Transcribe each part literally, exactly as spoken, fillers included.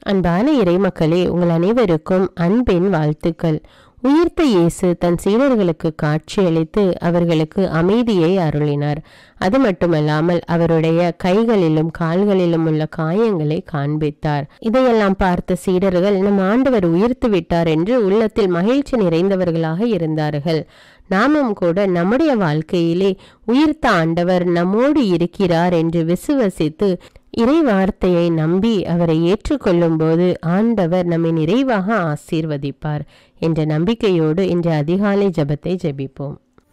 அன்பான இறைமக்களே, உங்கள் அனைவருக்கும் அன்பின் வாழ்த்துக்கள். உயிர்த்த இயேசு தன் சீடர்களுக்கு காட்சியளித்து அவர்களுக்கு அமைதியை அருளினார். அது மட்டுமல்லாமல் அவருடைய கைகளிலும் கால்களிலும் உள்ள காயங்களை காண்பித்தார். இதையெல்லாம் பார்த்த சீடர்கள் நம் ஆண்டவர் உயிர்த்து விட்டார் என்று உள்ளத்தில் மகிழ்ச்சி நிறைந்தவர்களாக இருந்தார்கள். நாமும் கூட நம்முடைய வாழ்க்கையிலே உயிர்த்த ஆண்டவர் நம்மோடு இருக்கிறார் என்று விசுவசித்து இறை வார்த்தையை நம்பி அவரை ஏற்றுக்கொள்ளும் போது ஆண்டவர் நம்மை நிறைவாக ஆசீர்வதிப்பார் என்ற நம்பிக்கையோடு இன்று அதிகாலை ஜெபத்தை ஜெபிப்போம்.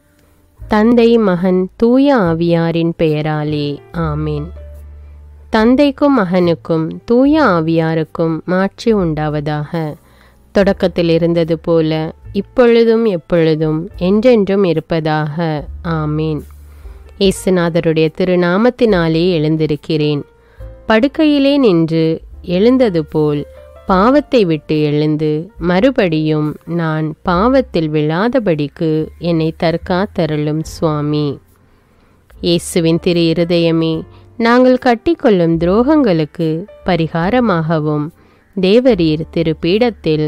தந்தை, மகன், தூய ஆவியாரின் பெயராலே ஆமீன். தந்தைக்கும் மகனுக்கும் தூய ஆவியாருக்கும் மாட்சி உண்டாவதாக. தொடக்கத்தில் இருந்தது போல இப்பொழுதும் எப்பொழுதும் என்றென்றும் இருப்பதாக ஆமீன். இயேசுநாதருடைய திருநாமத்தினாலே எழுந்திருக்கிறேன். படுக்கையிலே நின்று எழுந்தது போல் பாவத்தை விட்டு எழுந்து மறுபடியும் நான் பாவத்தில் விழாதபடிக்கு என்னை தற்காத்தருளும் சுவாமி. இயேசுவின் திரு இருதயமே, நாங்கள் கட்டிக்கொள்ளும் துரோகங்களுக்கு பரிகாரமாகவும் தேவரீர் திரு பீடத்தில்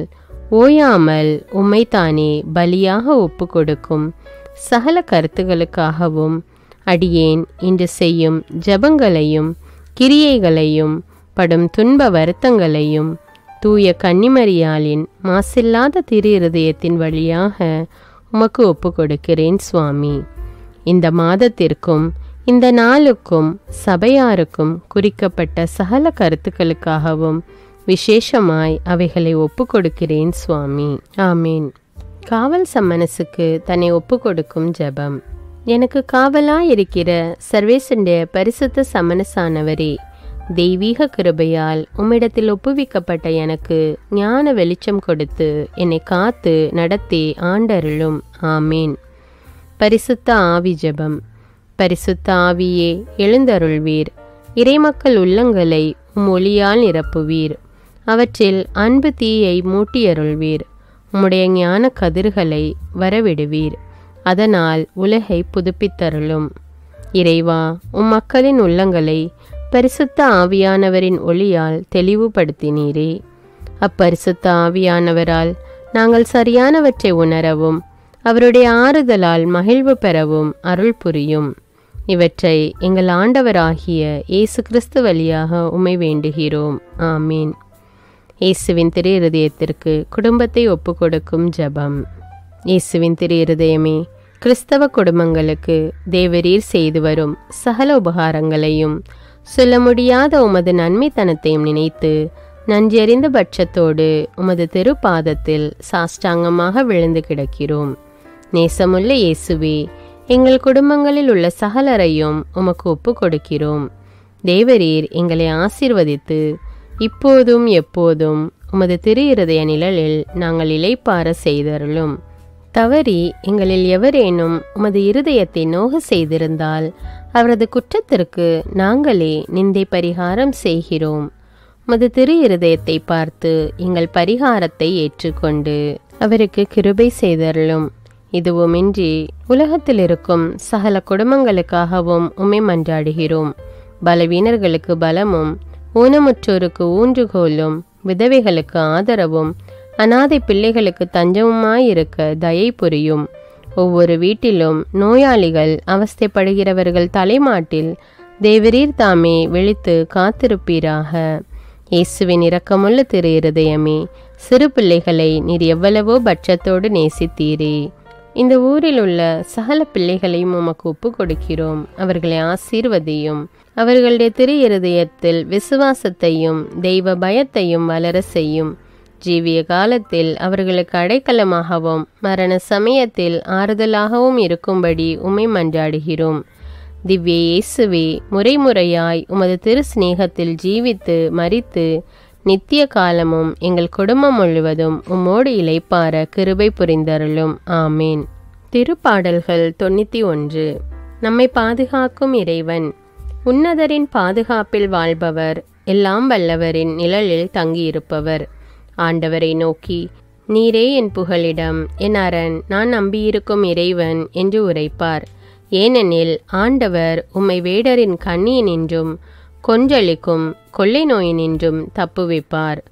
ஓயாமல் உம்மைத்தானே பலியாக ஒப்பு கொடுக்கும் சகல கருத்துகளுக்காகவும் அடியேன் இன்று செய்யும் ஜபங்களையும் கிரியைகளையும் படும் துன்ப வருத்தங்களையும் தூய கன்னிமரியாளின் மாசில்லாத திரு இருதயத்தின் வழியாக உமக்கு ஒப்பு கொடுக்கிறேன் சுவாமி. இந்த மாதத்திற்கும் இந்த நாளுக்கும் சபையாருக்கும் குறிக்கப்பட்ட சகல கருத்துக்களுக்காகவும் விசேஷமாய் அவைகளை ஒப்பு கொடுக்கிறேன் சுவாமி. ஆமீன். காவல் சம்மனசுக்கு தன்னை ஒப்பு கொடுக்கும் ஜெபம். எனக்கு காவலாயிருக்கிற சர்வேசனுடைய பரிசுத்த சமனசானவரே, தெய்வீக கிருபையால் உம்மிடத்தில் ஒப்புவிக்கப்பட்ட எனக்கு ஞான வெளிச்சம் கொடுத்து என்னை காத்து நடத்தி ஆண்டருளும். ஆமீன். பரிசுத்த ஆவி ஜெபம். பரிசுத்த ஆவியே, எழுந்தருள்வீர். இறைமக்கள் உள்ளங்களை உம் ஒளியால் நிரப்புவீர். அவற்றில் அன்பு தீயை மூட்டியருள்வீர். உம்முடைய ஞான கதிர்களை வரவிடுவீர். அதனால் உலகை புதுப்பித்தருளும். இறைவா, உம் மக்களின் உள்ளங்களை பரிசுத்த ஆவியானவரின் ஒளியால் தெளிவுபடுத்தினீரே. அப்பரிசுத்த ஆவியானவரால் நாங்கள் சரியானவற்றை உணரவும் அவருடைய ஆறுதலால் மகிழ்வு பெறவும் அருள் புரியும். இவற்றை எங்கள் ஆண்டவராகிய இயேசு கிறிஸ்து வழியாக உம்மை வேண்டுகிறோம். ஆமீன். இயேசுவின் திரு இருதயத்திற்கு குடும்பத்தை ஒப்பு கொடுக்கும் ஜெபம். இயேசுவின் திரு இருதயமே, கிறிஸ்தவ குடும்பங்களுக்கு தேவரீர் செய்து வரும் சகல உபகாரங்களையும் சொல்ல முடியாத உமது நன்மைத்தனத்தையும் நினைத்து நன்றியறிந்த பட்சத்தோடு உமது திருப்பாதத்தில் சாஷ்டாங்கமாக விழுந்து கிடக்கிறோம். நேசமுள்ள இயேசுவே, எங்கள் குடும்பங்களில் உள்ள சகலரையும் உமக்கு ஒப்பு கொடுக்கிறோம். தேவரீர் எங்களை ஆசீர்வதித்து இப்போதும் எப்போதும் உமது திரு இருதய நிழலில் நாங்கள் இளைப்பார செய்தருளும். தவறி எங்களில் எவரேனும் உமது இருதயத்தை நோக செய்திருந்தால் அவரது குற்றத்திற்கு நாங்களே நிந்தை பரிகாரம் செய்கிறோம். உமது திரு இருதயத்தை பார்த்து எங்கள் பரிகாரத்தை ஏற்றுக்கொண்டு அவருக்கு கிருபை செய்தருளும். இதுவுமின்றி உலகத்தில் இருக்கும் சகல குடும்பங்களுக்காகவும் உம்மை மன்றாடுகிறோம். பலவீனர்களுக்கு பலமும் ஊனமுற்றோருக்கு ஊன்றுகோலும் விதவைகளுக்கு ஆதரவும் அநாதை பிள்ளைகளுக்கு தஞ்சமுமாயிருக்க தயை புரியும். ஒவ்வொரு வீட்டிலும் நோயாளிகள் அவஸ்தைப்படுகிறவர்கள் தலைமாட்டில் தேவரீர் தாமே விழித்து காத்திருப்பீராக. இயேசுவின் இரக்கமுள்ள திரு இருதயமே, சிறு பிள்ளைகளை நீர் எவ்வளவோ பட்சத்தோடு நேசித்தீரே. இந்த ஊரில் உள்ள சகல பிள்ளைகளையும் உமக்கு ஒப்பு கொடுக்கிறோம். அவர்களை ஆசீர்வதியும். அவர்களுடைய திரு இருதயத்தில் விசுவாசத்தையும் தெய்வ பயத்தையும் வளர செய்யும். ஜீவிய காலத்தில் அவர்களுக்கு அடைக்கலமாகவும் மரண சமயத்தில் ஆறுதலாகவும் இருக்கும்படி உம்மை மன்றாடுகிறோம். திவ்ய இயேசுவே, முறைமுறையாய் உமது திரு சிநேகத்தில் ஜீவித்து மரித்து நித்திய காலமும் எங்கள் குடும்பம் முழுவதும் உம்மோடு இளைப்பார கிருபை புரிந்தருளும். ஆமீன். திருப்பாடல்கள் தொண்ணூற்றி ஒன்று. நம்மை பாதுகாக்கும் இறைவன். உன்னதரின் பாதுகாப்பில் வாழ்பவர், எல்லாம் வல்லவரின் நிழலில் தங்கியிருப்பவர். ஆண்டவரை நோக்கி, நீரே என் புகலிடம், என் அரண், நான் நம்பியிருக்கும் இறைவன் என்று உரைப்பார். ஏனெனில் ஆண்டவர் உம்மை வேடரின் கண்ணியினின்றும் கொன்றளிக்கும் கொள்ளை நோயினின்றும் தப்புவிப்பார்.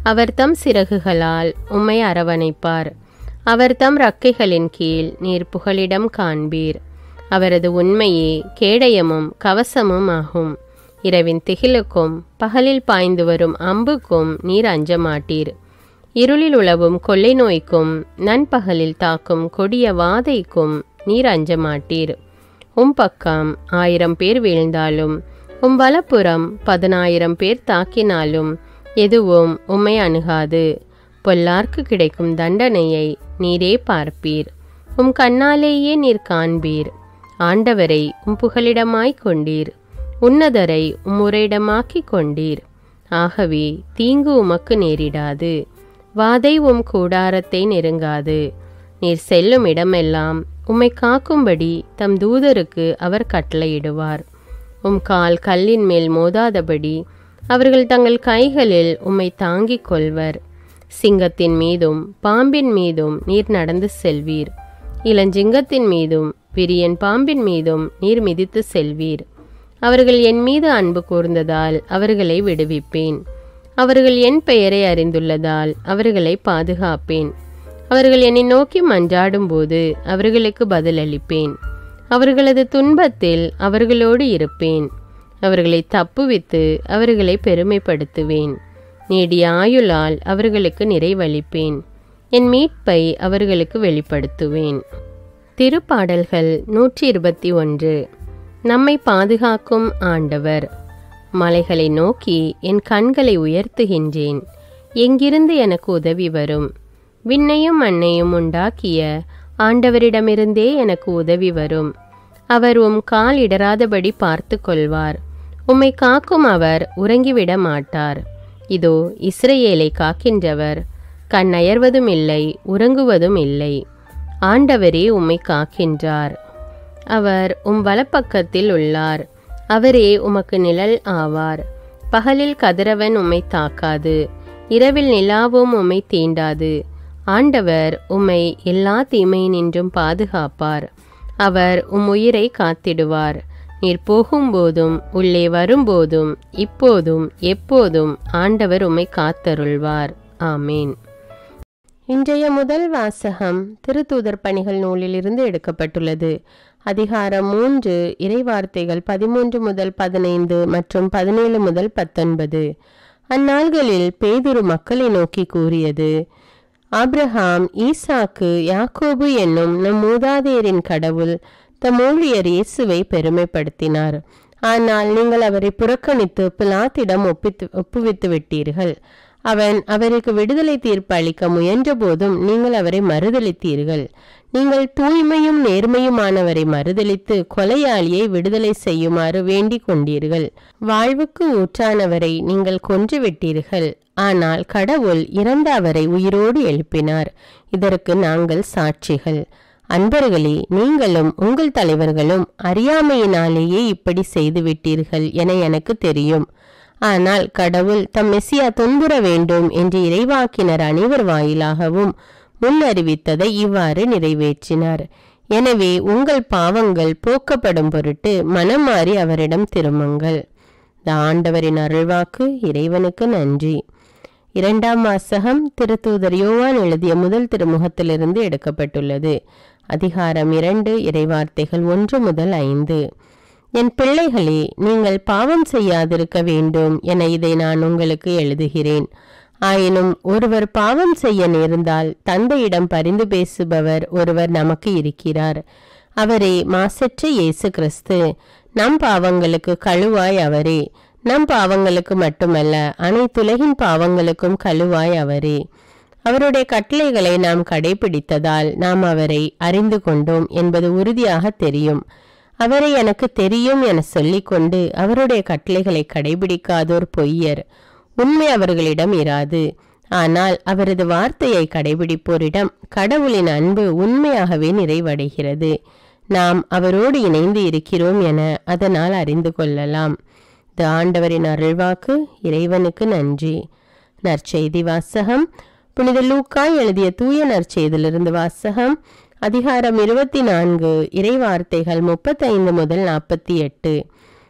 அவர் தம் சிறகுகளால் உம்மை அரவணைப்பார். அவர் தம் இறக்கைகளின் கீழ் நீர் புகலிடம் காண்பீர். அவரது உண்மையே கேடயமும் கவசமும் ஆகும். இரவின் திகிலுக்கும் பகலில் பாய்ந்து வரும் அம்புக்கும் நீர் அஞ்ச மாட்டீர். இருளில் உலவும் கொள்ளை நோய்க்கும் நண்பகலில் தாக்கும் கொடிய வாதைக்கும் நீர் அஞ்ச மாட்டீர். உம் பக்கம் ஆயிரம் பேர் வீழ்ந்தாலும் உம் வலப்புறம் பதினாயிரம் பேர் தாக்கினாலும் எதுவும் உம்மை அணுகாது. பொல்லார்க்கு கிடைக்கும் தண்டனையை நீரே பார்ப்பீர். உம் கண்ணாலேயே நீர் காண்பீர். ஆண்டவரை உம் புகலிடமாய்க் கொண்டீர். உன்னதரை உம் உறையிடமாக்கிக் கொண்டீர். ஆகவே தீங்கு உமக்கு நேரிடாது. வாதை உம் கூடாரத்தை நெருங்காது. நீர் செல்லும் இடமெல்லாம் உம்மை காக்கும்படி தம் தூதருக்கு அவர் கட்டளையிடுவார். உம் கால் கல்லின் மேல் மோதாதபடி அவர்கள் தங்கள் கைகளில் உம்மை தாங்கிக் கொள்வர். சிங்கத்தின் மீதும் பாம்பின் மீதும் நீர் நடந்து செல்வீர். இளஞ்சிங்கத்தின் மீதும் விரியன் பாம்பின் மீதும் நீர் மிதித்து செல்வீர். அவர்கள் என் மீது அன்பு கூர்ந்ததால் அவர்களை விடுவிப்பேன். அவர்கள் என் பெயரை அறிந்துள்ளதால் அவர்களை பாதுகாப்பேன். அவர்கள் என்னை நோக்கி மன்றாடும் போது அவர்களுக்கு பதிலளிப்பேன். அவர்களது துன்பத்தில் அவர்களோடு இருப்பேன். அவர்களை தப்புவித்து அவர்களை பெருமைப்படுத்துவேன். நீடிய ஆயுளால் அவர்களுக்கு நிறைவளிப்பேன். என் மீட்பை அவர்களுக்கு வெளிப்படுத்துவேன். திருப்பாடல்கள் நூற்றி இருபத்தி ஒன்று. நம்மை பாதுகாக்கும் ஆண்டவர். மலைகளை நோக்கி என் கண்களை உயர்த்துகின்றேன். எங்கிருந்து எனக்கு உதவி வரும்? விண்ணையும் மண்ணையும் உண்டாக்கிய ஆண்டவரிடமிருந்தே எனக்கு உதவி வரும். அவர் உம் கால் இடராதபடி பார்த்து கொள்வார். உம்மை காக்கும் அவர் உறங்கிவிட மாட்டார். இதோ இஸ்ரவேலை காக்கின்றவர் கண்ணயர்வதும் இல்லை, உறங்குவதும் இல்லை. ஆண்டவரே உம்மை காக்கின்றார். அவர் உம் வலப்பக்கத்தில் உள்ளார். அவரே உமக்கு நிழல் ஆவார். பகலில் கதிரவன் உம்மை தாக்காது, இரவில் நிலாவும் உம்மை தீண்டாது. ஆண்டவர் உம்மை எல்லா தீமையினின்றும் பாதுகாப்பார். அவர் உம் உயிரை காத்திடுவார். நீர் போகும்போதும் உள்ளே வரும்போதும் இப்போதும் எப்போதும் ஆண்டவர் உம்மை காத்தருள்வார். ஆமேன். இன்றைய முதல் வாசகம் திருத்தூதர் பணிகள் நூலிலிருந்து எடுக்கப்பட்டுள்ளது. அதிகாரம் மூன்று, இறைவார்த்தைகள் பதிமூன்று முதல் பதினைந்து மற்றும் பதினேழு முதல் பத்தொன்பது. அந்நாள்களில் பேதுரு மக்களை நோக்கி கூறியது: ஆபிரகாம், ஈசாக்கு, யாக்கோபு என்னும் நம் மூதாதையரின் கடவுள் தம் ஊழியர் இயேசுவை பெருமைப்படுத்தினார். ஆனால் நீங்கள் அவரை புறக்கணித்து பிலாத்திடம் ஒப்பித்து ஒப்புவித்து விட்டீர்கள். அவன் அவருக்கு விடுதலை தீர்ப்பு அளிக்க முயன்ற போதும் நீங்கள் அவரை மறுதளித்தீர்கள். நீங்கள் தூய்மையும் நேர்மையுமானவரை மறுதளித்து கொலையாளியை விடுதலை செய்யுமாறு வேண்டிக் கொண்டீர்கள். வாழ்வுக்கு ஊற்றானவரை நீங்கள் கொன்று விட்டீர்கள். ஆனால் கடவுள் இறந்த அவரை உயிரோடு எழுப்பினார். இதற்கு நாங்கள் சாட்சிகள். அன்பர்களே, நீங்களும் உங்கள் தலைவர்களும் அறியாமையினாலேயே இப்படி செய்து விட்டீர்கள் என எனக்கு தெரியும். ஆனால் கடவுள் தம் மெசியா துன்புற வேண்டும் என்று இறைவாக்கினர் அனைவர் வாயிலாகவும் முன் அறிவித்ததை இவ்வாறு நிறைவேற்றினார். எனவே உங்கள் பாவங்கள் போக்கப்படும் பொருட்டு மனம் மாறி அவரிடம் திரும்புங்கள். இந்த ஆண்டவரின் அருள்வாக்கு. இறைவனுக்கு நன்றி. இரண்டாம் வாசகம் திருத்தூதர் யோவான் எழுதிய முதல் திருமுகத்திலிருந்து எடுக்கப்பட்டுள்ளது. அதிகாரம் இரண்டு, இறைவார்த்தைகள் ஒன்று முதல் ஐந்து. என் பிள்ளைகளே, நீங்கள் பாவம் செய்யாதிருக்க வேண்டும் என இதை நான் உங்களுக்கு எழுதுகிறேன். ஆயினும் ஒருவர் பாவம் செய்ய நேர்ந்தால் தந்தையிடம் பரிந்து பேசுபவர் ஒருவர் நமக்கு இருக்கிறார். அவரே மாசற்ற இயேசு கிறிஸ்து. நம் பாவங்களுக்கு கழுவாய் அவரே. நம் பாவங்களுக்கு மட்டுமல்ல, அனைத்துலகின் பாவங்களுக்கும் கழுவாய் அவரே. அவருடைய கட்டளைகளை நாம் கடைபிடித்ததால் நாம் அவரை அறிந்து கொண்டோம் என்பது உறுதியாக தெரியும். அவரை எனக்கு தெரியும் என சொல்லிக்கொண்டு அவருடைய கட்டளைகளை கடைபிடிக்காதோர் பொய்யர். உண்மை அவர்களிடம் இராது. ஆனால் அவரது வார்த்தையை கடைபிடிப்போரிடம் கடவுளின் அன்பு உண்மையாகவே நிறைவடைகிறது. நாம் அவரோடு இணைந்து இருக்கிறோம் என அதனால் அறிந்து கொள்ளலாம். இது ஆண்டவரின் அருள்வாக்கு. இறைவனுக்கு நன்றி. நற்செய்தி வாசகம். புனித லூக்கா எழுதிய தூய நற்செய்தியிலிருந்து வாசகம். அதிகாரம் இருபத்தி நான்கு, இறைவார்த்தைகள் முப்பத்தைந்து முதல் நாற்பத்தி எட்டு.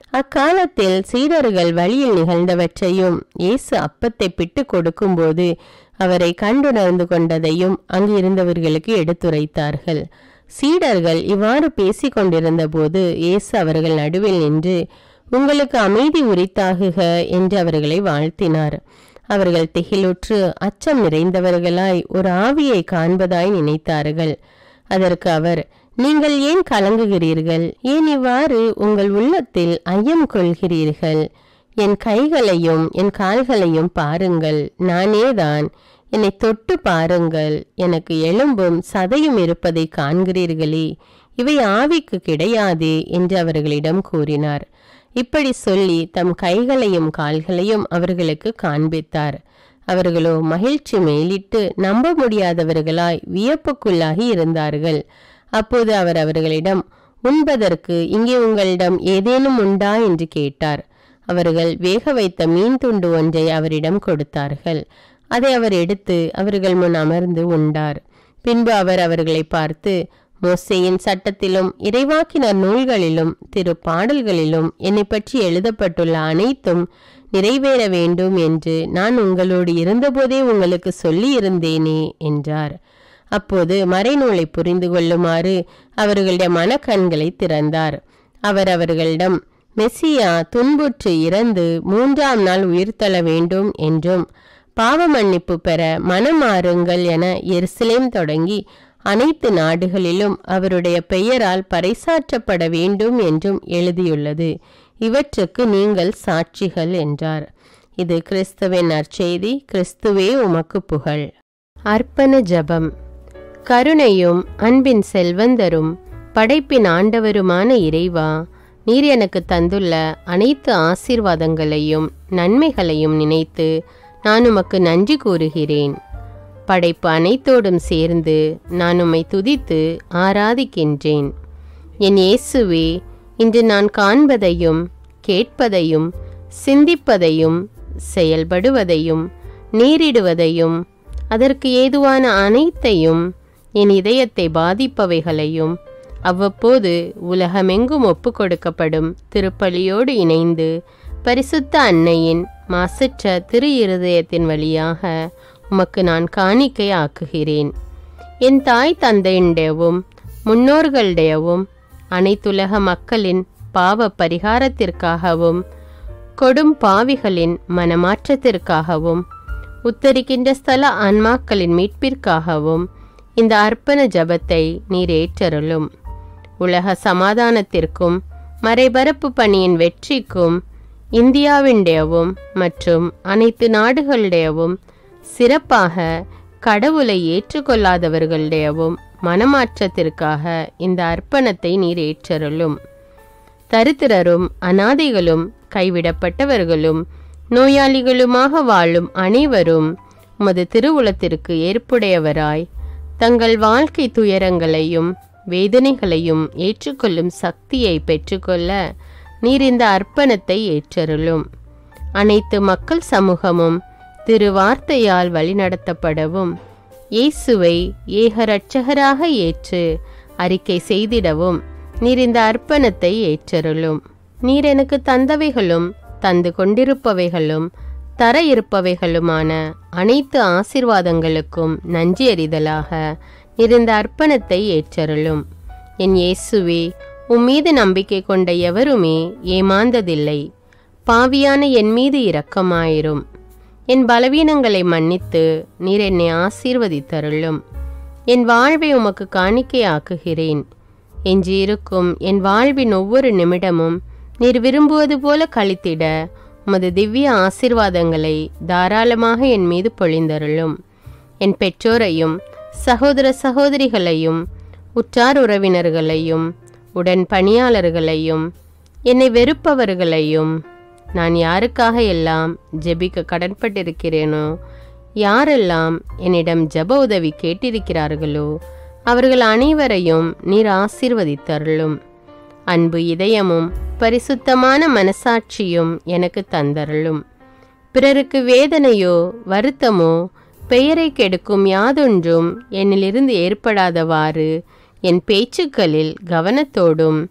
அக்காலத்தில் சீடர்கள் வழியில் நிகழ்ந்தவற்றையும் இயேசு அப்பத்தை பிட்டு கொடுக்கும்போது அவரை கண்டுணர்ந்து கொண்டதையும் அங்கு இருந்தவர்களுக்கு எடுத்துரைத்தார்கள். சீடர்கள் இவ்வாறு பேசிக் கொண்டிருந்த போது இயேசு அவர்கள் நடுவில் நின்று, உங்களுக்கு அமைதி உரித்தாகுக என்று அவர்களை வாழ்த்தினார். அவர்கள் திகிலுற்று அச்சம் நிறைந்தவர்களாய் ஒரு ஆவியை காண்பதாய் நினைத்தார்கள். அதற்கு அவர், நீங்கள் ஏன் கலங்குகிறீர்கள்? ஏன் இவ்வாறு உங்கள் உள்ளத்தில் ஐயம் கொள்கிறீர்கள்? என் கைகளையும் என் கால்களையும் பாருங்கள், நானேதான். என்னை தொட்டு பாருங்கள், எனக்கு எலும்பும் சதையும் இருப்பதை காண்கிறீர்களே, இவை ஆவிக்கு கிடையாதே என்று அவர்களிடம் கூறினார். இப்படி சொல்லி தம் கைகளையும் கால்களையும் அவர்களுக்கு காண்பித்தார். அவர்களோ மகிழ்ச்சி மேலிட்டு நம்ப முடியாதவர்களாய் வியப்புக்குள்ளாகி இருந்தார்கள். அப்போது அவர் அவர்களிடம், உண்பதற்கு இங்கே உங்களிடம் ஏதேனும் உண்டா என்று கேட்டார். அவர்கள் வேக வைத்த மீன் துண்டு ஒன்றை அவரிடம் கொடுத்தார்கள். அதை அவர் எடுத்து அவர்கள் முன் அமர்ந்து உண்டார். பின்பு அவர் அவர்களை பார்த்து, மோசேயின் சட்டத்திலும் இறைவாக்கினர் நூல்களிலும் திரு பாடல்களிலும் என்னை பற்றி எழுதப்பட்டுள்ள அனைத்தும் நிறைவேற வேண்டும் என்று நான் உங்களோடு இருந்தபோதே உங்களுக்கு சொல்லி இருந்தேனே என்றார். அப்போது மறைநூலை புரிந்து கொள்ளுமாறு அவர்களுடைய மனக்கண்களை திறந்தார். அவர் அவர்களிடம், மெசியா துன்புற்று இறந்து மூன்றாம் நாள் உயிர்த்தெழ வேண்டும் என்றும் பாவ மன்னிப்பு பெற மனமாறுங்கள் என எருசலேம் தொடங்கி அனைத்து நாடுகளிலும் அவருடைய பெயரால் பறைசாற்றப்பட வேண்டும் என்றும் எழுதியுள்ளது. இவற்றுக்கு நீங்கள் சாட்சிகள் என்றார். இது கிறிஸ்துவின் நற்செய்தி. கிறிஸ்துவே உமக்கு புகழ். அர்ப்பண ஜெபம். கருணையும் அன்பின் செல்வந்தரும் படைப்பின் ஆண்டவருமான இறைவா, நீர் எனக்கு தந்துள்ள அனைத்து ஆசீர்வாதங்களையும் நன்மைகளையும் நினைத்து நான் உமக்கு நன்றி கூறுகிறேன். படைப்பு அனைத்தோடும் சேர்ந்து நான் உம்மை துதித்து ஆராதிக்கின்றேன். என் இயேசுவே, இன்று நான் காண்பதையும் கேட்பதையும் சிந்திப்பதையும் செயல்படுவதையும் நேரிடுவதையும் அதற்கு ஏதுவான அனைத்தையும் என் இதயத்தை பாதிப்பவைகளையும் அவ்வப்போது உலகமெங்கும் ஒப்பு கொடுக்கப்படும் திருப்பலியோடு இணைந்து பரிசுத்த அன்னையின் மாசற்ற திரு இருதயத்தின் வழியாக உமக்கு நான் காணிக்கை ஆக்குகிறேன். என் தாய் தந்தையுடையவும் முன்னோர்களுடையவும் அனைத்துலக மக்களின் பாவ பரிகாரத்திற்காகவும் கொடும் பாவிகளின் மனமாற்றத்திற்காகவும் உத்தரிக்கின்ற ஸ்தல ஆன்மாக்களின் மீட்பிற்காகவும் இந்த அர்ப்பண ஜபத்தை நீர் ஏற்றருளும். உலக சமாதானத்திற்கும் மறைபரப்பு பணியின் வெற்றிக்கும் இந்தியாவினுடையவும் மற்றும் அனைத்து நாடுகளுடையவும் சிறப்பாக கடவுளை ஏற்றுக்கொள்ளாதவர்களுடையவும் மனமாற்றத்திற்காக இந்த அர்ப்பணத்தை நீர் ஏற்றருளும். தரித்திரரும் அனாதைகளும் கைவிடப்பட்டவர்களும் நோயாளிகளுமாக வாழும் அனைவரும் உமது திருவுளத்திற்கு ஏற்புடையவராய் தங்கள் வாழ்க்கை துயரங்களையும் வேதனைகளையும் ஏற்றுக்கொள்ளும் சக்தியை பெற்றுக்கொள்ள நீர் இந்த அர்ப்பணத்தை ஏற்றருளும். அனைத்து மக்கள் சமூகமும் திருவார்த்தையால் வழிநடத்தப்படவும் இயேசுவை ஏக இரட்சகராக ஏற்று அறிக்கை செய்திடவும் நீர் இந்த அர்ப்பணத்தை ஏற்றருளும். நீர் எனக்கு தந்தவைகளும் தந்து கொண்டிருப்பவைகளும் தர இருப்பவைகளுமான அனைத்து ஆசீர்வாதங்களுக்கும் நன்றி அறிதலாக நீர் இந்த அர்ப்பணத்தை ஏற்றருளும். என் இயேசுவே, உம்மீது நம்பிக்கை கொண்ட எவருமே ஏமாந்ததில்லை. பாவியான என் மீது இரக்கமாயிரும். என் பலவீனங்களை மன்னித்து நீர் என்னை ஆசீர்வதித்தருளும். என் வாழ்வை உமக்கு காணிக்கையாக்குகிறேன். எஞ்சியிருக்கும் என் வாழ்வின் ஒவ்வொரு நிமிடமும் நீர் விரும்புவது போல கழித்திட உமது திவ்ய ஆசீர்வாதங்களை தாராளமாக என் மீது பொழிந்தருளும். என் பெற்றோரையும் சகோதர சகோதரிகளையும் உற்றார் உறவினர்களையும் உடன் பணியாளர்களையும் என்னை வெறுப்பவர்களையும் நான் யாருக்காக எல்லாம் ஜெபிக்க கடன்பட்டிருக்கிறேனோ, யாரெல்லாம் என்னிடம் ஜெப உதவி கேட்டிருக்கிறார்களோ அவர்கள் அனைவரையும் நீர் ஆசீர்வதித்தருளும். அன்பு இதயமும் பரிசுத்தமான மனசாட்சியும் எனக்கு தந்தருளும். பிறருக்கு வேதனையோ வருத்தமோ பெயரை கெடுக்கும் யாதொன்றும் என்னிலிருந்து ஏற்படாதவாறு என் பேச்சுக்களில் கவனத்தோடும்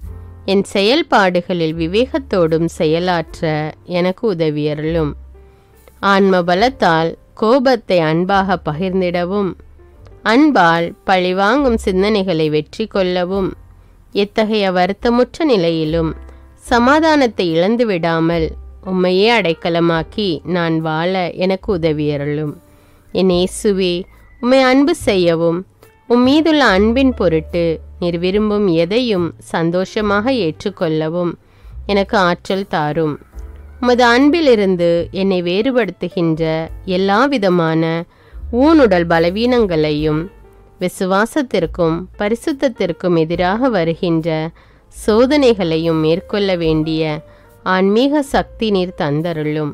என் செயல்பாடுகளில் விவேகத்தோடும் செயலாற்ற எனக்கு உதவியருளும். ஆன்ம பலத்தால் கோபத்தை அன்பாக பகிர்ந்திடவும், அன்பால் பழிவாங்கும் சிந்தனைகளை வெற்றி கொள்ளவும், எத்தகைய வருத்தமுற்ற நிலையிலும் சமாதானத்தை இழந்து விடாமல் உம்மையே அடைக்கலமாக்கி நான் வாழ எனக்கு உதவியருளும். என் இயேசுவே, உம்மை அன்பு செய்யவும் உம் மீதுள்ள அன்பின் பொருட்டு நீர் விரும்பும் எதையும் சந்தோஷமாக ஏற்றுக்கொள்ளவும் எனக்கு ஆற்றல் தாரும். உமது அன்பிலிருந்து என்னை வேறுபடுத்துகின்ற எல்லா விதமான ஊனுடல் பலவீனங்களையும் விசுவாசத்திற்கும் பரிசுத்தத்திற்கும் எதிராக வருகின்ற சோதனைகளையும் மேற்கொள்ள வேண்டிய ஆன்மீக சக்தி நீர் தந்தருளும்.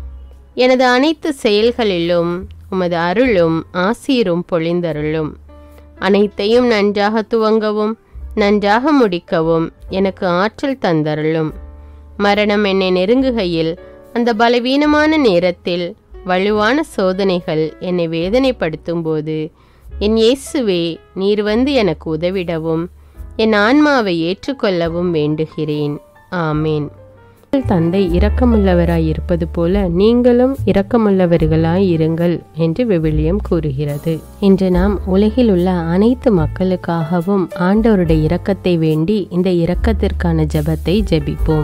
எனது அனைத்து செயல்களிலும் உமது அருளும் ஆசீரும் பொழிந்தருளும். அனைத்தையும் நன்றாக துவங்கவும் நன்றாக முடிக்கவும் எனக்கு ஆற்றல் தந்தருளும். மரணம் என்னை நெருங்குகையில் அந்த பலவீனமான நேரத்தில் வலுவான சோதனைகள் என்னை வேதனைப்படுத்தும் போது என் இயேசுவே, நீர் வந்து எனக்கு உதவிடவும் என் ஆன்மாவை ஏற்றுக்கொள்ளவும் வேண்டுகிறேன். ஆமேன். தந்தை இரக்கமுள்ளவராய் இருப்பது போல நீங்களும் இரக்கமுள்ளவர்களாய் இருங்கள் என்று விவிலியம் கூறுகிறது. இன்று நாம் உலகில் உள்ள அனைத்து மக்களுக்காகவும் ஆண்டவருடைய இரக்கத்தை வேண்டி இந்த இரக்கத்திற்கான ஜெபத்தை ஜெபிப்போம்.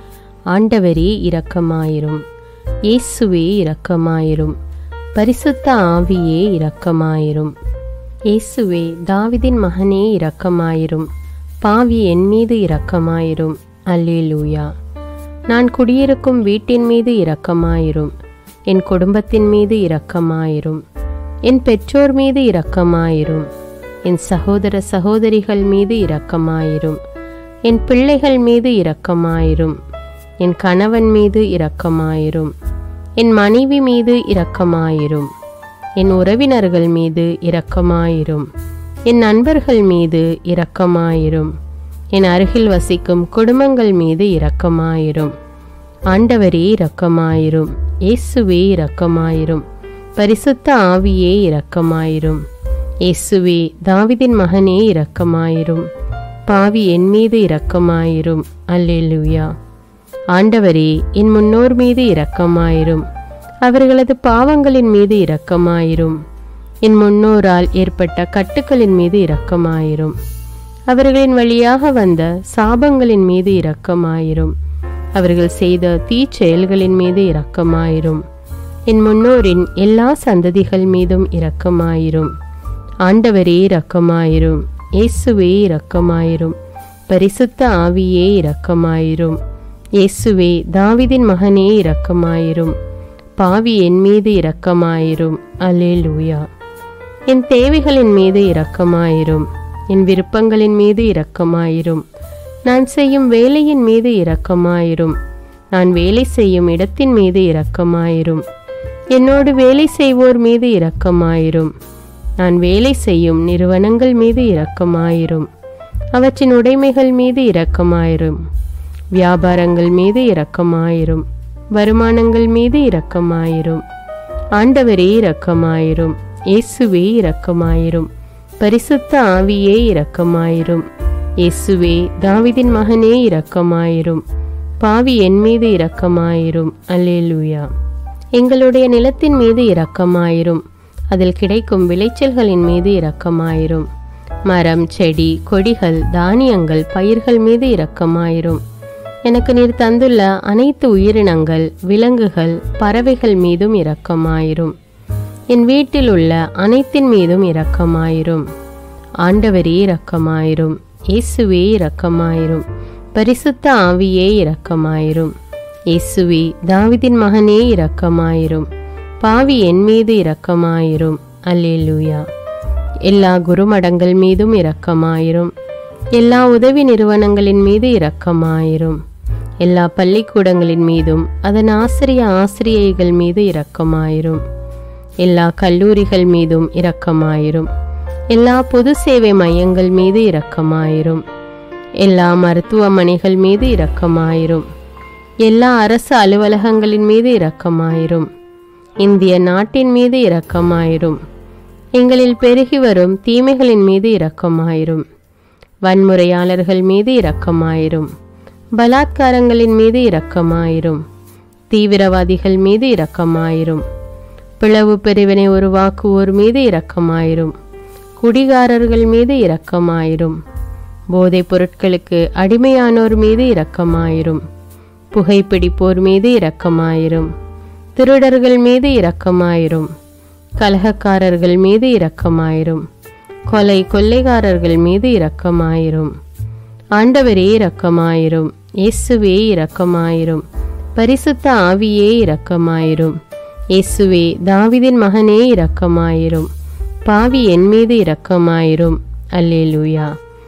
ஆண்டவரே இரக்கமாயிரும், இயேசுவே இரக்கமாயிரும், பரிசுத்த ஆவியே இரக்கமாயிரும். இயேசுவே, தாவீதின் மகனே இரக்கமாயிரும், பாவி என் மீது இரக்கமாயிரும். அல்லேலூயா. நான் குடியிருக்கும் வீட்டின் மீது இரக்கமாயிரும், என் குடும்பத்தின் மீது இரக்கமாயிரும், என் பெற்றோர் மீது இரக்கமாயிரும், என் சகோதர சகோதரிகள் மீது இரக்கமாயிரும், என் பிள்ளைகள் மீது இரக்கமாயிரும், என் கணவன் மீது இரக்கமாயிரும், என் மனைவி மீது இரக்கமாயிரும், என் உறவினர்கள் மீது இரக்கமாயிரும், என் நண்பர்கள் மீது இரக்கமாயிரும், என் அருகில் வசிக்கும் குடும்பங்கள் மீது இரக்கமாயிரும். ஆண்டவரே இரக்கமாயிரும், இயேசுவே இரக்கமாயிரும், பரிசுத்த ஆவியே இரக்கமாயிரும். இயேசுவே, தாவீதின் மகனே இரக்கமாயிரும், பாவி என் மீது இரக்கமாயிரும். அல்லேலூயா. ஆண்டவரே, என் முன்னோர் மீது இரக்கமாயிரும், அவர்களது பாவங்களின் மீது இரக்கமாயிரும். என் முன்னோரால் ஏற்பட்ட கட்டுக்களின் மீது இரக்கமாயிரும், அவர்களின் வழியாக வந்த சாபங்களின் மீது இரக்கமாயிரும், அவர்கள் செய்த தீச்செயல்களின் மீது இரக்கமாயிரும். என் முன்னோரின் எல்லா சந்ததிகள் மீதும் இரக்கமாயிரும். ஆண்டவரே இரக்கமாயிரும், இயேசுவே இரக்கமாயிரும், பரிசுத்த ஆவியே இரக்கமாயிரும். இயேசுவே, தாவீதின் மகனே இரக்கமாயிரும், பாவி என் மீது இரக்கமாயிரும். அல்லேலூயா. என் தேவைகளின் மீது இரக்கமாயிரும், என் விருப்பங்களின் மீது இரக்கமாயிரும், நான் செய்யும் வேலையின் மீது இரக்கமாயிரும், நான் வேலை செய்யும் இடத்தின் மீது இரக்கமாயிரும், என்னோடு வேலை செய்வோர் மீது இரக்கமாயிரும், நான் வேலை செய்யும் நிறுவனங்கள் மீது இரக்கமாயிரும், அவற்றின் உடைமைகள் மீது இரக்கமாயிரும், வியாபாரங்கள் மீது இரக்கமாயிரும், வருமானங்கள் மீது இரக்கமாயிரும். ஆண்டவரே இரக்கமாயிரும், இயேசுவே இரக்கமாயிரும், பரிசுத்த ஆவியே இரக்கமாயிரும். இயேசுவே, தாவீதின் மகனே இரக்கமாயிரும், பாவி என் மீது இரக்கமாயிரும். அல்லேலூயா. எங்களுடைய நிலத்தின் மீது இரக்கமாயிரும், அதில் கிடைக்கும் விளைச்சல்களின் மீது இரக்கமாயிரும். மரம், செடி, கொடிகள், தானியங்கள், பயிர்கள் மீது இரக்கமாயிரும். எனக்கு நீர் தந்துள்ள அனைத்து உயிரினங்கள், விலங்குகள், பறவைகள் மீதும் இரக்கமாயிரும். என் வீட்டில் உள்ள அனைத்தின் மீதும் இரக்கமாயிரும். ஆண்டவரே இரக்கமாயிரும், இயேசுவே இரக்கமாயிரும், பரிசுத்த ஆவியே இரக்கமாயிரும். இயேசுவே, தாவீதின் மகனே இரக்கமாயிரும், பாவி என் மீது இரக்கமாயிரும். அல்லேலூயா. எல்லா குருமடங்கள் மீதும் இரக்கமாயிரும், எல்லா உதவி நிறுவனங்களின் மீது இரக்கமாயிரும், எல்லா பள்ளிக்கூடங்களின் மீதும் அதன் ஆசிரிய ஆசிரியைகள் மீது இரக்கமாயிரும், எல்லா கல்லூரிகள் மீதும் இரக்கமாயிரும், எல்லா பொது சேவை மையங்கள் மீது இரக்கமாயிரும், எல்லா மருத்துவமனைகள் மீது இரக்கமாயிரும், எல்லா அரசு அலுவலகங்களின் மீது இரக்கமாயிரும், இந்திய நாட்டின் மீது இரக்கமாயிரும், எங்களில் பெருகி வரும் தீமைகளின் மீது இரக்கமாயிரும், வன்முறையாளர்கள் மீது இரக்கமாயிரும். பலாத்காரங்களின் மீது இரக்கமாயிரும். தீவிரவாதிகள் மீது இரக்கமாயிரும். பிளவு பிரிவினை உருவாக்குவோர் மீது இரக்கமாயிரும். குடிகாரர்கள் மீது இரக்கமாயிரும். போதைப் பொருட்களுக்கு அடிமையானோர் மீது இரக்கமாயிரும். புகைப்பிடிப்போர் மீது இரக்கமாயிரும். திருடர்கள் மீது இரக்கமாயிரும். கலகக்காரர்கள் மீது இரக்கமாயிரும். கொலை கொள்ளைக்காரர்கள் மீது இரக்கமாயிரும். ஆண்டவரே இரக்கமாயிரும். இயேசுவே இரக்கமாயிரும். பரிசுத்த ஆவியே இரக்கமாயிரும். இயேசுவே தாவீதின் மகனே இரக்கமாயிரும். பாவி என் மீது இரக்கமாயிரும். அல்லேலூயா.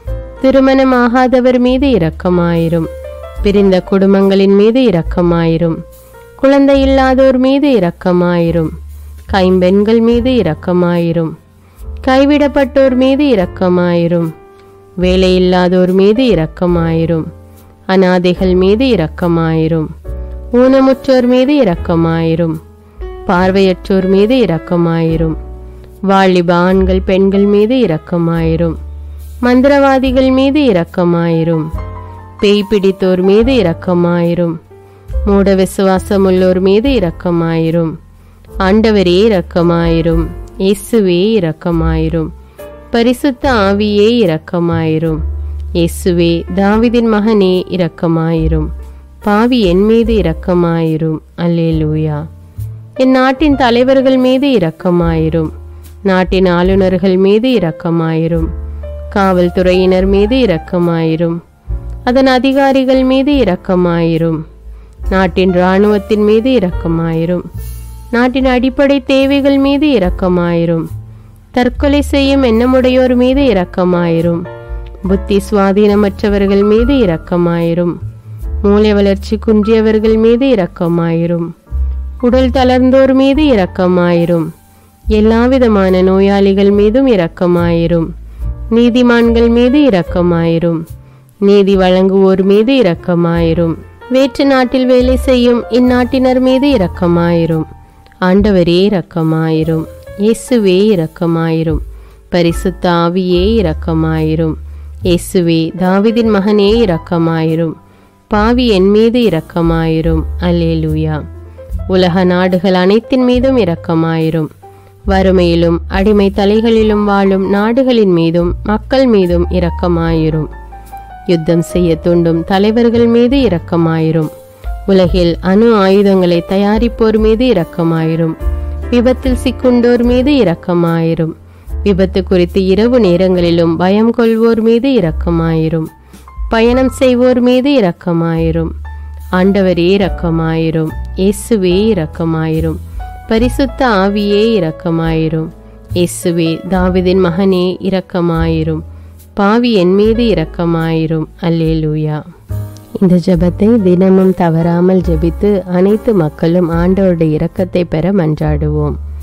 திருமணமாகாதவர் மீது இரக்கமாயிரும். பிரிந்த குடும்பங்களின் மீது இரக்கமாயிரும். குழந்தை இல்லாதோர் மீது இரக்கமாயிரும். கைம்பெண்கள் மீது இரக்கமாயிரும். கைவிடப்பட்டோர் மீது இரக்கமாயிரும். வேலையில்லாதோர் மீது இரக்கமாயிரும். அநாதைகள் மீது இரக்கமாயிரும். ஊனமுற்றோர் மீது இரக்கமாயிரும். பார்வையற்றோர் மீது இரக்கமாயிரும். வாலிப ஆண்கள் பெண்கள் மீது இரக்கமாயிரும். மந்திரவாதிகள் மீது இரக்கமாயிரும். பேய் பிடித்தோர் மீது இரக்கமாயிரும். மூட விசுவாசமுள்ளோர் மீது இரக்கமாயிரும். ஆண்டவரே இரக்கமாயிரும். இயேசுவே இரக்கமாயிரும். பரிசுத்த ஆவியே இரக்கமாயிரும். இயேசுவே தாவீதின் மகனே இரக்கமாயிரும். பாவி என் மீது இரக்கமாயிரும். அல்லேலூயா. என் நாட்டின் தலைவர்கள் மீது இரக்கமாயிரும். நாட்டின் ஆளுநர்கள் மீது இரக்கமாயிரும். காவல்துறையினர் மீது இரக்கமாயிரும். அதன் அதிகாரிகள் மீது இரக்கமாயிரும். நாட்டின் இராணுவத்தின் மீது இரக்கமாயிரும். நாட்டின் அடிப்படை தேவைகள் மீது இரக்கமாயிரும். தற்கொலை செய்யும் எண்ணமுடையோர் மீது இரக்கமாயிரும். புத்தி சுவாதீனமற்றவர்கள் மீது இரக்கமாயிரும். மூளை வளர்ச்சி குன்றியவர்கள் மீது இரக்கமாயிரும். உடல் தளர்ந்தோர் மீது இரக்கமாயிரும். எல்லாவிதமான நோயாளிகள் மீதும் இரக்கமாயிரும். நீதிமான்கள் மீது இரக்கமாயிரும். நீதி வழங்குவோர் மீது இரக்கமாயிரும். வேற்று நாட்டில் வேலை செய்யும் இந்நாட்டினர் மீது இரக்கமாயிரும். ஆண்டவரே இரக்கமாயிரும். இயேசுவே இரக்கமாயிரும். பரிசுத்த ஆவியே இரக்கமாயிரும். இயேசுவே தாவீதின் மகனே இரக்கமாயிரும். பாவி என் மீது இரக்கமாயிரும். அல்லேலூயா. உலக நாடுகள் அனைத்தின் மீதும் இரக்கமாயிரும். வறுமையிலும் அடிமை தலைகளிலும் வாழும் நாடுகளின் மீதும் மக்கள் மீதும் இரக்கமாயிரும். யுத்தம் செய்ய தூண்டும் தலைவர்கள் மீது இரக்கமாயிரும். உலகில் அணு ஆயுதங்களை தயாரிப்போர் மீது இரக்கமாயிரும். விபத்தில் சிக்குண்டோர் மீது இரக்கமாயிரும். விபத்து குறித்து இரவு நேரங்களிலும் பயம் கொள்வோர் மீது இரக்கமாயிரும். பயணம் செய்வோர் மீது இரக்கமாயிரும். ஆண்டவரே இரக்கமாயிரும். இயேசுவே இரக்கமாயிரும். பரிசுத்த ஆவியே இரக்கமாயிரும். இயேசுவே தாவீதின் மகனே இரக்கமாயிரும். பாவி என் மீது இரக்கமாயிரும். அல்லேலூயா. இந்த ஜெபத்தை தினமும் தவறாமல் ஜெபித்து அனைத்து மக்களும் ஆண்டவருடைய இரக்கத்தை பெற மன்றாடுவோம்.